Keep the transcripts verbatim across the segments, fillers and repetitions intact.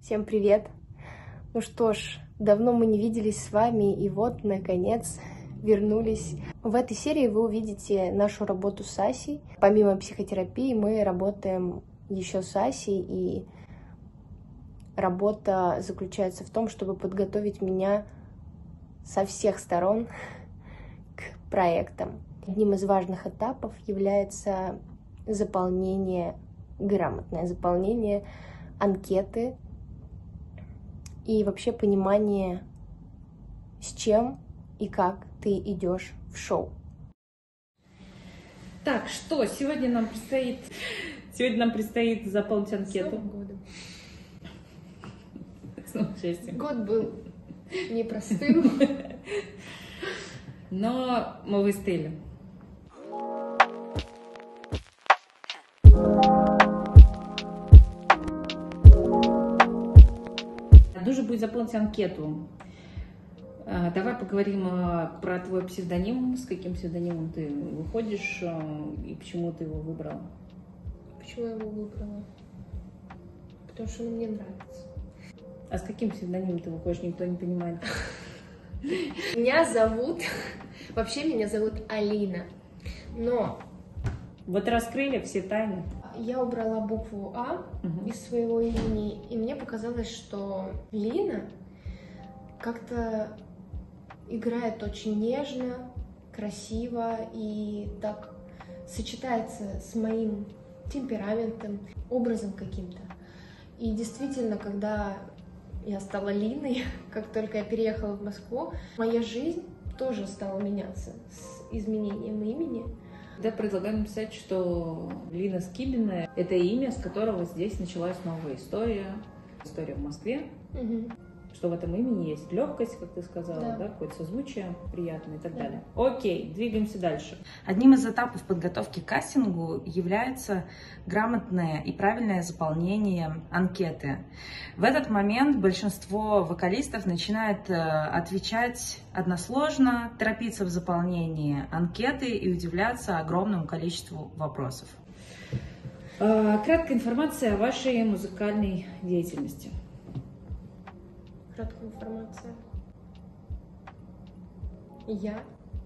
Всем привет! Ну что ж, давно мы не виделись с вами, и вот, наконец, вернулись. В этой серии вы увидите нашу работу с Асей. Помимо психотерапии мы работаем еще с Асей, и работа заключается в том, чтобы подготовить меня со всех сторон к проектам. Одним из важных этапов является заполнение, грамотное заполнение анкеты и вообще понимание, с чем и как ты идешь в шоу. Так, что сегодня нам предстоит? Сегодня нам предстоит заполнить анкету. С Новым годом. С новым счастьем. Год был непростым, но мы выстояли. Нужно будет заполнить анкету. Давай поговорим про твой псевдоним. С каким псевдонимом ты выходишь и почему ты его выбрала? Почему я его выбрала? Потому что он мне нравится. А с каким псевдонимом ты выходишь, никто не понимает. Меня зовут... Вообще меня зовут Алина. Но... Вот раскрыли все тайны. Я убрала букву А угу. из своего имени, и мне показалось, что Лина как-то играет очень нежно, красиво и так сочетается с моим темпераментом, образом каким-то. И действительно, когда я стала Линой, как только я переехала в Москву, моя жизнь тоже стала меняться с изменением имени. Я предлагаю написать, что Лина Скибина – это имя, с которого здесь началась новая история, история в Москве, угу. Что в этом имени есть легкость, как ты сказала, да. Да, какое-то созвучие приятное и так да. далее. Окей, двигаемся дальше. Одним из этапов подготовки к кастингу является грамотное и правильное заполнение анкеты. В этот момент большинство вокалистов начинает отвечать односложно, торопиться в заполнении анкеты и удивляться огромному количеству вопросов. Краткая информация о вашей музыкальной деятельности. Краткая информация. Я?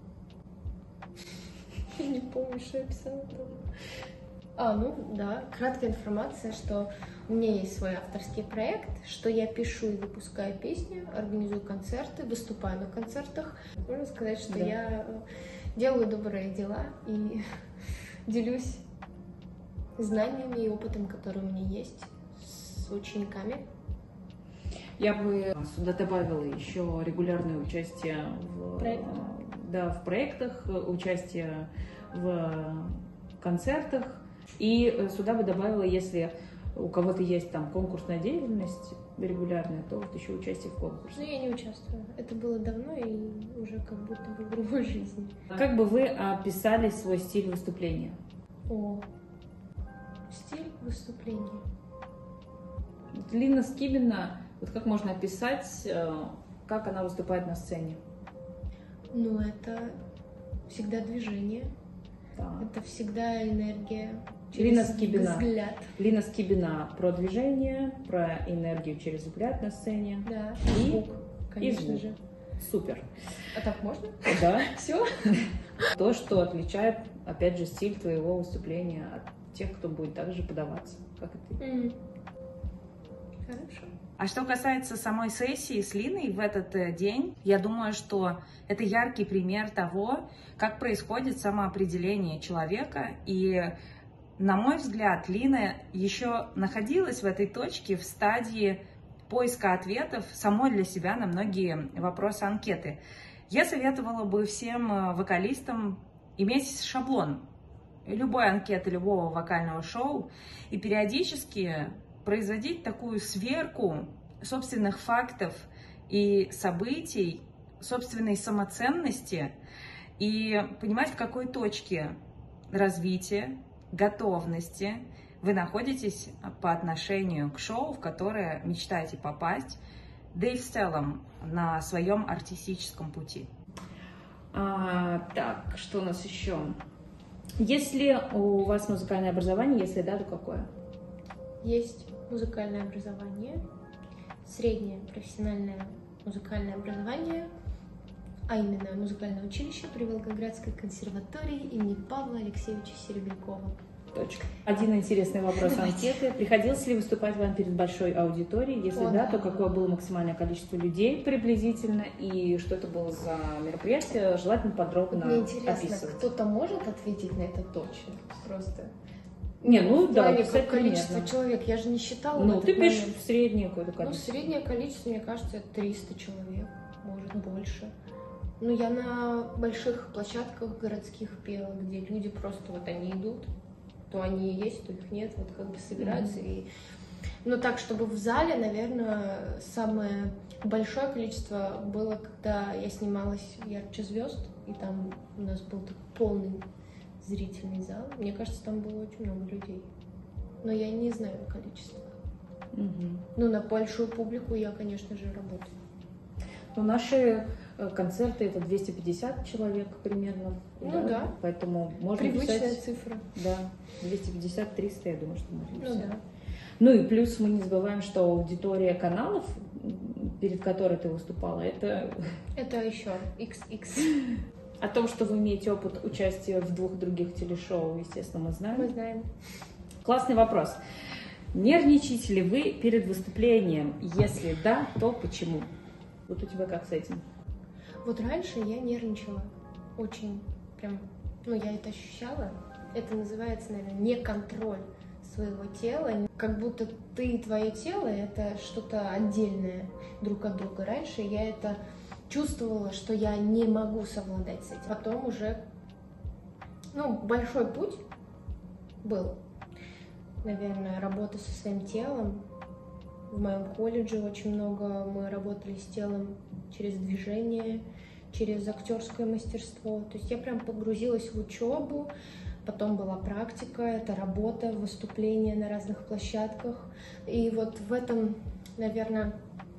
Я не помню, что я писала там. А, ну да, краткая информация, что у меня есть свой авторский проект, что я пишу и выпускаю песни, организую концерты, выступаю на концертах. Можно сказать, что да. Я делаю добрые дела и делюсь знаниями и опытом, который у меня есть, с учениками. Я бы сюда добавила еще регулярное участие в, да, в проектах, участие в концертах. И сюда бы добавила, если у кого-то есть там конкурсная деятельность регулярная, то вот еще участие в конкурсе. Ну, я не участвую. Это было давно и уже как будто бы в другой жизни. Как бы вы описали свой стиль выступления? О, стиль выступления. Лина Скибина. Вот как можно описать, как она выступает на сцене? Ну, это всегда движение, да. Это всегда энергия через Лина Скибина. Взгляд. Лина Скибина про движение, про энергию через взгляд на сцене. Да, и звук, конечно и звук. же. Супер. А так можно? Да. Все? То, что отличает, опять же, стиль твоего выступления от тех, кто будет также подаваться, как и ты. Mm. Хорошо. А что касается самой сессии с Линой в этот день, я думаю, что это яркий пример того, как происходит самоопределение человека. И, на мой взгляд, Лина еще находилась в этой точке в стадии поиска ответов самой для себя на многие вопросы анкеты. Я советовала бы всем вокалистам иметь шаблон любой анкеты, любого вокального шоу и периодически производить такую сверку собственных фактов и событий, собственной самоценности и понимать, в какой точке развития, готовности вы находитесь по отношению к шоу, в которое мечтаете попасть, да и в целом на своем артистическом пути. А, так, что у нас еще? Если у вас музыкальное образование, если да, то какое? Есть музыкальное образование. среднее профессиональное музыкальное образование, а именно музыкальное училище при Волгоградской консерватории имени Павла Алексеевича Серебрякова. Точка. Один интересный вопрос анкеты. Приходилось ли выступать вам перед большой аудиторией? Если О, да, да, то какое было максимальное количество людей приблизительно? И что это было за мероприятие? Желательно подробно Мне интересно, описывать. кто-то может ответить на это точно? Просто. Не, ну в да, плане писать количество примерно. человек, я же не считала. Ну, в ты этот пишешь момент. в среднее какое-то Ну, количество. среднее количество, мне кажется, это триста человек, может больше. Ну, я на больших площадках городских пела, где люди просто вот они идут, то они есть, то их нет, вот как бы собираются. Mm-hmm. И... Ну, так, чтобы в зале, наверное, самое большое количество было, когда я снималась в «Ярче звезд», и там у нас был такой полный зрительный зал. Мне кажется, там было очень много людей. Но я не знаю количество. Mm-hmm. Ну, на большую публику я, конечно же, работаю. Ну, наши концерты это двести пятьдесят человек примерно. Ну да. да. Поэтому можно Привычная писать, цифра. Да, двести пятьдесят - триста, я думаю, что можно Ну писать. да. Ну и плюс мы не забываем, что аудитория каналов, перед которой ты выступала, это... Это еще икс икс. О том, что вы имеете опыт участия в двух других телешоу, естественно, мы знаем. Мы знаем. Классный вопрос. Нервничаете ли вы перед выступлением? Если да, то почему? Вот у тебя как с этим? Вот раньше я нервничала очень, прям, ну я это ощущала. Это называется, наверное, неконтроль своего тела. Как будто ты и твое тело — это что-то отдельное друг от друга. Раньше я это чувствовала, что я не могу совладать с этим. Потом уже, ну, большой путь был, наверное, работа со своим телом. В моем колледже очень много мы работали с телом через движение, через актерское мастерство. То есть я прям погрузилась в учебу, потом была практика, это работа, выступления на разных площадках. И вот в этом, наверное,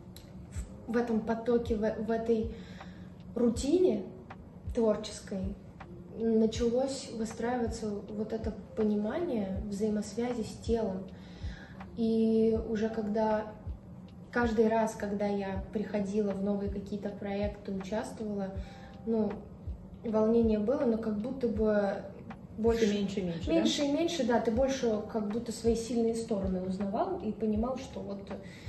в этом потоке, в, в этой рутине творческой началось выстраиваться вот это понимание взаимосвязи с телом. И уже когда каждый раз, когда я приходила в новые какие-то проекты, участвовала, ну, волнение было, но как будто бы больше... Все меньше и меньше, Меньше да? и меньше, да, ты больше как будто свои сильные стороны узнавал и понимал, что вот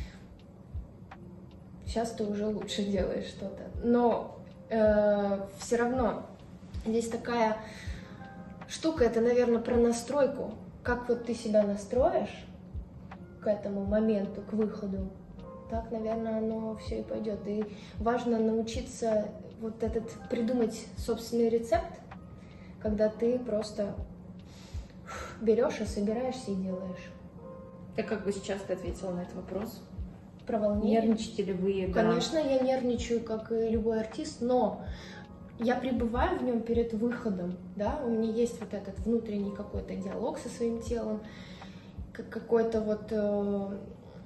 сейчас ты уже лучше делаешь что-то. Но э, все равно здесь такая штука, это, наверное, про настройку. Как вот ты себя настроишь к этому моменту, к выходу, так, наверное, оно все и пойдет. И важно научиться вот этот придумать собственный рецепт, когда ты просто берешь и собираешься и делаешь. Так как бы сейчас ты ответила на этот вопрос? Про волнение. Нервничаете ли вы? Конечно, Да. я нервничаю, как и любой артист, но я пребываю в нем перед выходом, да, у меня есть вот этот внутренний какой-то диалог со своим телом, как какой-то вот, э,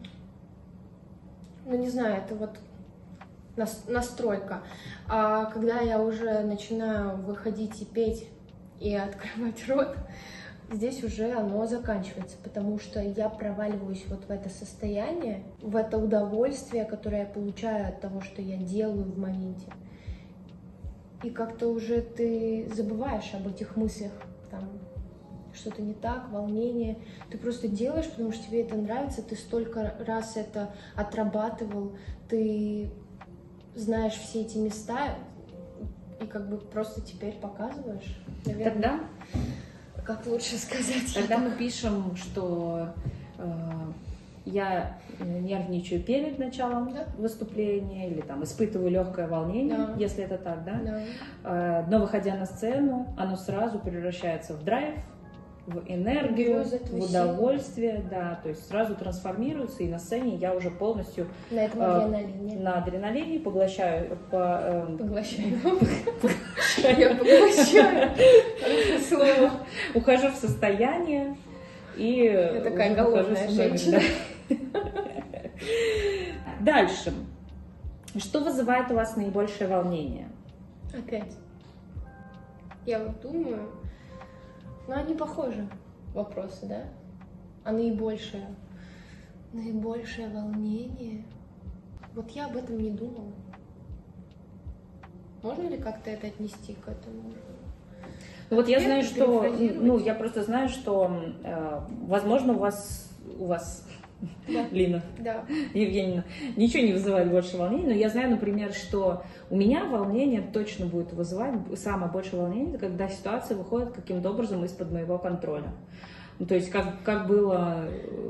ну не знаю, это вот нас, настройка. А когда я уже начинаю выходить и петь, и открывать рот, здесь уже оно заканчивается, потому что я проваливаюсь вот в это состояние, в это удовольствие, которое я получаю от того, что я делаю в моменте. И как-то уже ты забываешь об этих мыслях, там, что-то не так, волнение. Ты просто делаешь, потому что тебе это нравится, ты столько раз это отрабатывал, ты знаешь все эти места, и как бы просто теперь показываешь. Наверное, Тогда, как лучше сказать? тогда мы пишем, что э, я нервничаю перед началом Да. выступления или там испытываю легкое волнение, Да. если это так, да? Да. Э, но выходя на сцену, оно сразу превращается в драйв, в энергию, Берёт этого в удовольствие, да, то есть сразу трансформируется, и на сцене я уже полностью На этом э, адреналине. на адреналине поглощаю, по, э, Поглощаю. Я поглощаю. Слово. ухожу в состояние и Я такая уже голодная выхожу с энергией, женщина. да. Дальше. Что вызывает у вас наибольшее волнение? Опять. Я вот думаю, ну они похожи, вопросы, да? А наибольшее? Наибольшее волнение? Вот я об этом не думала. Можно ли как-то это отнести к этому? Ну, вот я знаю, что, ну, я просто знаю, что, э, возможно, у вас, у вас, да. Лина, да. Евгеньевна, ничего не вызывает больше волнений, но я знаю, например, что у меня волнение точно будет вызывать самое большее волнение, когда ситуация выходит каким-то образом из-под моего контроля. Ну, то есть, как, как было,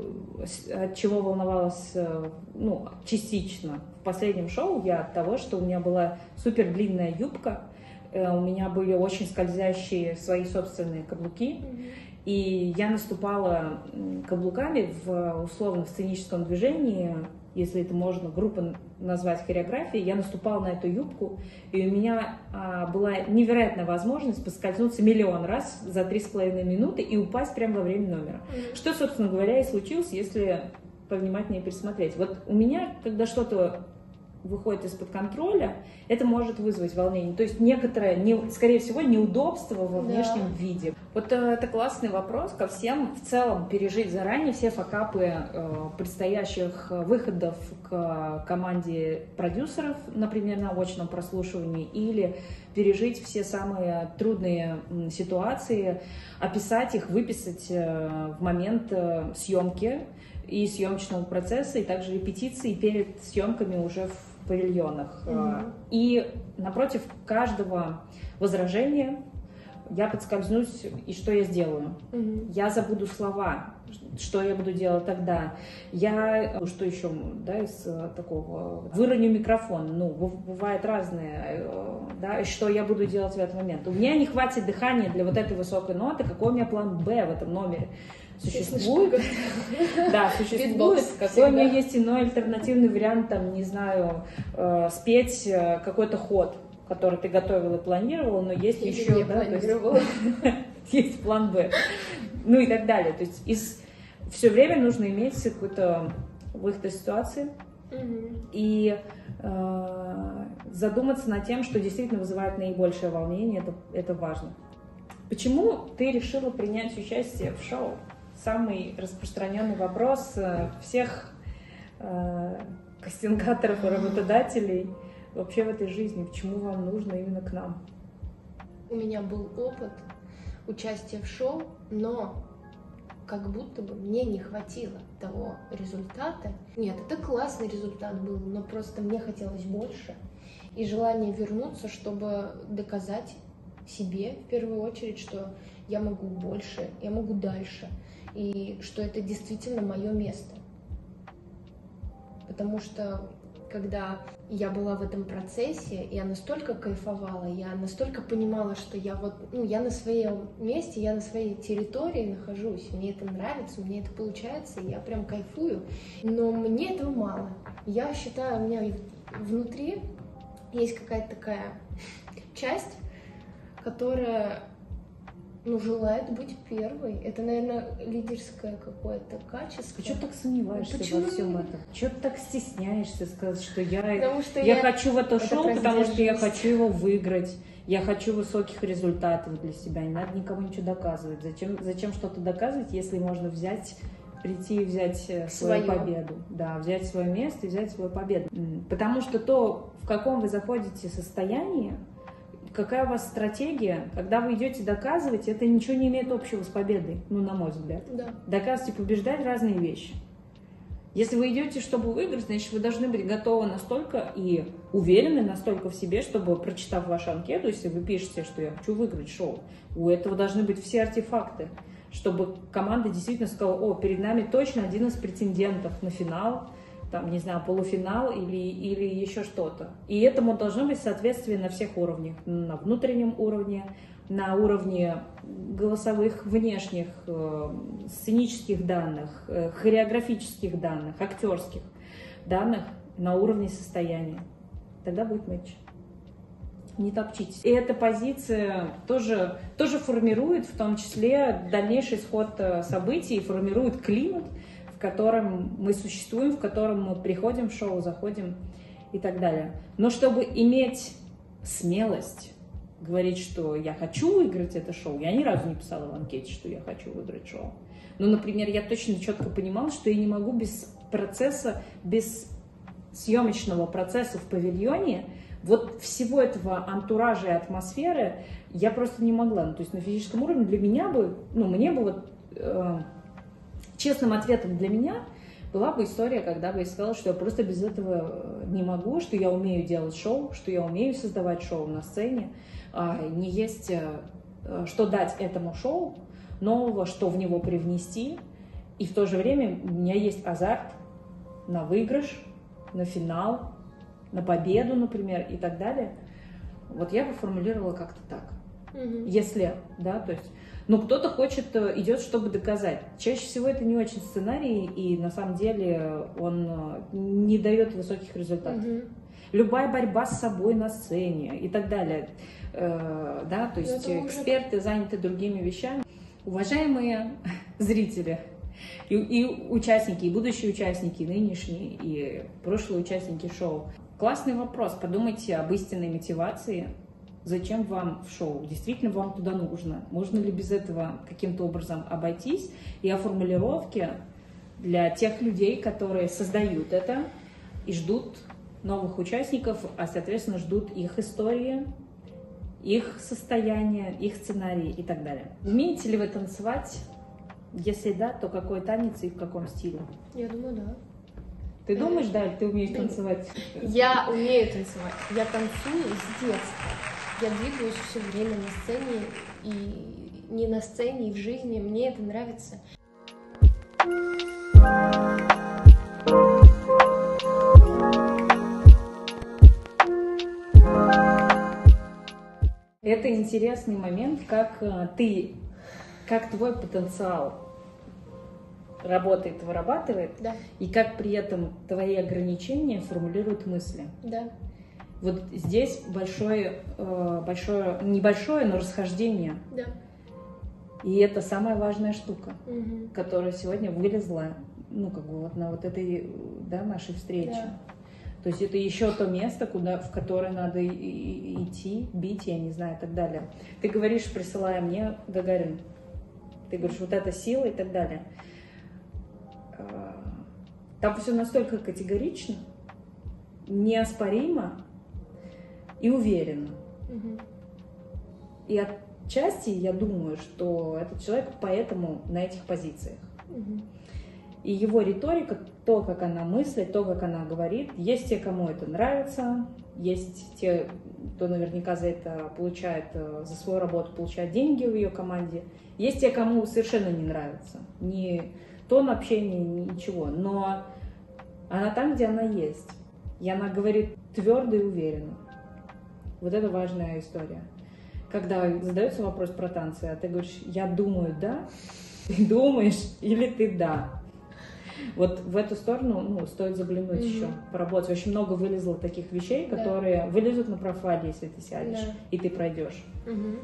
от чего волновалась, ну, частично в последнем шоу, я от того, что у меня была супер длинная юбка, у меня были очень скользящие свои собственные каблуки, mm-hmm. и я наступала каблуками в условно в сценическом движении, если это можно грубо назвать хореографией, я наступала на эту юбку, и у меня а, была невероятная возможность поскользнуться миллион раз за три с половиной минуты и упасть прямо во время номера. Mm-hmm. Что, собственно говоря, и случилось, если повнимательнее пересмотреть. Вот у меня, когда что-то выходит из-под контроля, это может вызвать волнение. То есть некоторое, не, скорее всего, неудобство во внешнем да. виде. Вот э, это классный вопрос ко всем. В целом пережить заранее все факапы э, предстоящих выходов к команде продюсеров, например, на очном прослушивании, или пережить все самые трудные м, ситуации, описать их, выписать э, в момент э, съемки и съемочного процесса, и также репетиции перед съемками уже в павильонах. Mm-hmm. И напротив каждого возражения я подскользнусь, и что я сделаю? Mm-hmm. Я забуду слова, что я буду делать тогда. Я, что еще, да, из такого, выроню микрофон. Ну, бывает разное, да, что я буду делать в этот момент. У меня не хватит дыхания для вот этой высокой ноты, какой у меня план Б в этом номере? Существует, да, существует. Какой у меня есть иной альтернативный вариант, там, не знаю, э, спеть какой-то ход, который ты готовил и планировал, но есть Или еще, да, то есть, есть план Б, ну и так далее. То есть из, все время нужно иметь какой-то выход из ситуации mm-hmm. и э, задуматься над тем, что действительно вызывает наибольшее волнение, это, это важно. Почему ты решила принять участие в шоу? Самый распространенный вопрос всех э, кастингаторов и работодателей вообще в этой жизни. Почему вам нужно именно к нам? У меня был опыт участия в шоу, но как будто бы мне не хватило того результата. Нет, это классный результат был, но просто мне хотелось больше. И желание вернуться, чтобы доказать себе в первую очередь, что я могу больше, я могу дальше, и что это действительно мое место. Потому что когда я была в этом процессе, я настолько кайфовала, я настолько понимала, что я вот, ну, я на своем месте, я на своей территории нахожусь, мне это нравится, мне это получается, я прям кайфую, но мне этого мало. Я считаю, у меня внутри есть какая-то такая часть, которая, ну, желает быть первой. Это, наверное, лидерское какое-то качество. А что ты так сомневаешься Почему? во всем этом? Что ты так стесняешься сказать, что я, что я, я хочу в это, это шоу, потому что я хочу его выиграть, я хочу высоких результатов для себя, не надо никому ничего доказывать. Зачем, зачем что-то доказывать, если можно взять, прийти и взять свою Своё. победу? Да, взять свое место и взять свою победу. Потому что то, в каком вы заходите состоянии, какая у вас стратегия, когда вы идете доказывать, это ничего не имеет общего с победой, ну, на мой взгляд. Да. Доказывать и побеждать разные вещи. Если вы идете, чтобы выиграть, значит, вы должны быть готовы настолько и уверены настолько в себе, чтобы, прочитав вашу анкету, если вы пишете, что я хочу выиграть шоу, у этого должны быть все артефакты, чтобы команда действительно сказала: о, перед нами точно один из претендентов на финал, там, не знаю, полуфинал или, или еще что-то. И этому должно быть соответствие на всех уровнях. На внутреннем уровне, на уровне голосовых, внешних, э, сценических данных, э, хореографических данных, актерских данных, на уровне состояния. Тогда будет матч. Не топчитесь. И эта позиция тоже, тоже формирует, в том числе, дальнейший исход событий, формирует климат, в котором мы существуем, в котором мы приходим в шоу, заходим и так далее. Но чтобы иметь смелость говорить, что я хочу выиграть это шоу, я ни разу не писала в анкете, что я хочу выиграть шоу. Но, например, я точно четко понимала, что я не могу без процесса, без съемочного процесса в павильоне, вот всего этого антуража и атмосферы я просто не могла. Ну, то есть на физическом уровне для меня бы, ну, мне бы вот э, честным ответом для меня была бы история, когда бы я сказала, что я просто без этого не могу, что я умею делать шоу, что я умею создавать шоу на сцене, э, не есть э, что дать этому шоу нового, что в него привнести, и в то же время у меня есть азарт на выигрыш, на финал, на победу, например, и так далее. Вот я бы формулировала как-то так. Mm-hmm. Если, да, то есть, ну, кто-то хочет, идет, чтобы доказать. Чаще всего это не очень сценарий, и на самом деле он не дает высоких результатов. Mm-hmm. Любая борьба с собой на сцене и так далее, э, да, то есть это эксперты уже... заняты другими вещами. Уважаемые зрители, и, и участники, и будущие участники, и нынешние, и прошлые участники шоу. Классный вопрос. Подумайте об истинной мотивации. Зачем вам в шоу? Действительно вам туда нужно? Можно ли без этого каким-то образом обойтись? И о формулировке для тех людей, которые создают это и ждут новых участников, а, соответственно, ждут их истории, их состояние, их сценарии и так далее. Умеете ли вы танцевать? Если да, то какой танец и в каком стиле? Я думаю, да. Ты думаешь, да, или ты умеешь танцевать? Я умею танцевать. Я танцую с детства. Я двигаюсь все время на сцене, и не на сцене, и в жизни. Мне это нравится. Это интересный момент, как ты, как твой потенциал работает, вырабатывает, да. И как при этом твои ограничения формулируют мысли. Да. Вот здесь большое, большое, небольшое, но расхождение. Да. И это самая важная штука, угу. которая сегодня вылезла, ну, как бы вот на вот этой, да, нашей встрече. Да. То есть это еще то место, куда, в которое надо и, и, идти, бить, я не знаю, и так далее. Ты говоришь, присылая мне Гагарин, ты говоришь, вот эта сила и так далее. Там все настолько категорично, неоспоримо и уверенно. Угу. И отчасти я думаю, что этот человек поэтому на этих позициях. Угу. И его риторика, то, как она мыслит, то, как она говорит, есть те, кому это нравится, есть те, кто наверняка за это получает, за свою работу получает деньги в ее команде, есть те, кому совершенно не нравится. Ни тон общения, ничего. Но она там, где она есть. И она говорит твердо и уверенно. Вот это важная история. Когда задается вопрос про танцы, а ты говоришь, я думаю, да, ты думаешь или ты да. Вот в эту сторону, ну, стоит заглянуть mm-hmm. еще, поработать. Очень много вылезло таких вещей, которые да. вылезут на профайле, если ты сядешь, да. и ты пройдешь. Mm-hmm.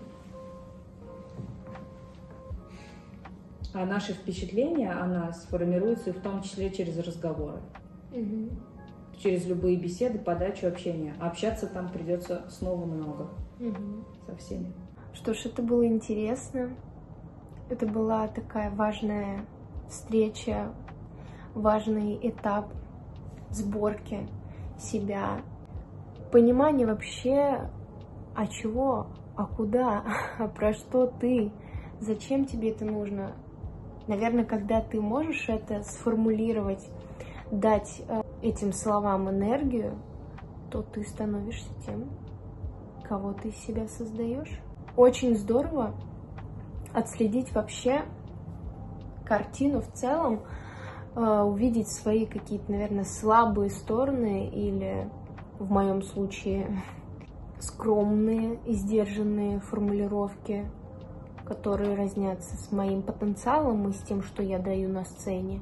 А наши впечатления о нас формируются в том числе через разговоры. Mm-hmm. Через любые беседы, подачу, общения. А общаться там придется снова много. Mm-hmm. Со всеми. Что ж, это было интересно. Это была такая важная встреча, важный этап сборки себя, понимание вообще, а чего, а куда, а про что ты, зачем тебе это нужно. Наверное, когда ты можешь это сформулировать, дать этим словам энергию, то ты становишься тем, кого ты из себя создаешь. Очень здорово отследить вообще картину в целом, увидеть свои какие-то, наверное, слабые стороны или, в моем случае, скромные и сдержанные формулировки, которые разнятся с моим потенциалом и с тем, что я даю на сцене.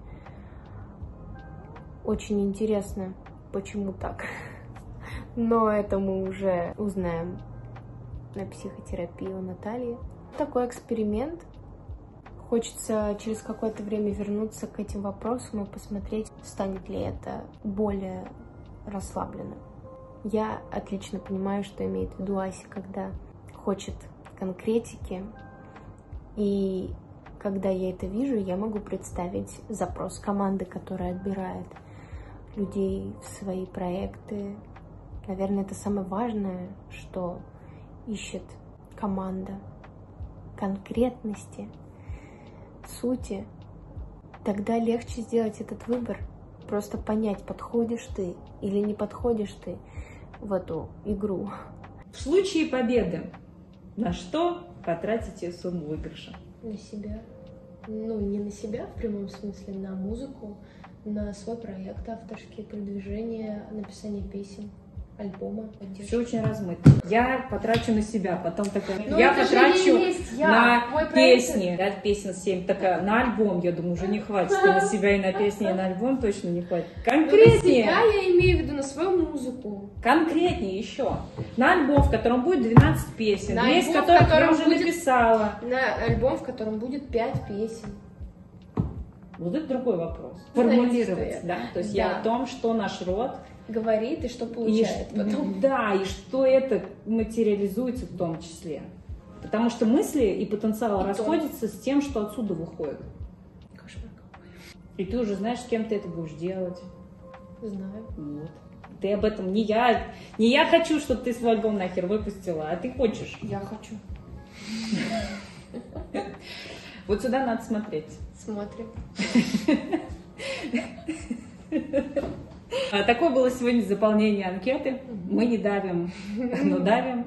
Очень интересно, почему так. Но это мы уже узнаем на психотерапии у Натальи. Такой эксперимент. Хочется через какое-то время вернуться к этим вопросам и посмотреть, станет ли это более расслабленным. Я отлично понимаю, что имеет в виду Ася, когда хочет конкретики. И когда я это вижу, я могу представить запрос команды, которая отбирает людей в свои проекты. Наверное, это самое важное, что ищет команда. Конкретности, сути. Тогда легче сделать этот выбор. Просто понять, подходишь ты или не подходишь ты в эту игру. В случае победы на что потратите сумму выигрыша? На себя. Ну, не на себя в прямом смысле, на музыку, на свой проект авторский, продвижение, написание песен, альбома. Поддержки. Все очень размыто. Я потрачу на себя, потом такая, Но я это потрачу я. на Мой проект... песни. Да, песен семь, такая, на альбом, я думаю, уже не хватит. И на себя, и на песни, и на альбом точно не хватит. Конкретнее. На себя я имею в виду, на свою музыку. Конкретнее еще. На альбом, в котором будет двенадцать песен, На две из альбом, которых в котором я уже будет... написала. На альбом, в котором будет пять песен. Вот это другой вопрос. Знаете, Формулировать, что да? То есть да. я о том, что наш род Говорит и что получает и, потом. Да, и что это материализуется в том числе. Потому что мысли и потенциал и расходятся то. С тем, что отсюда выходит. Кошмар какой. И ты уже знаешь, с кем ты это будешь делать. Знаю. Вот. Ты об этом не я. Не я хочу, чтобы ты свой альбом нахер выпустила, а ты хочешь. Я хочу. Вот сюда надо смотреть. Смотрим. Такое было сегодня заполнение анкеты. Мы не давим, но давим.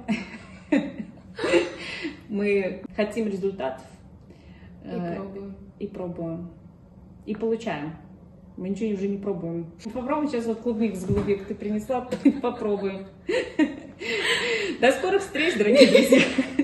Мы хотим результатов. И пробуем. И пробуем. И получаем. Мы ничего уже не пробуем. Попробуем сейчас вот клубник с голубик ты принесла, попробуем. До скорых встреч, дорогие друзья.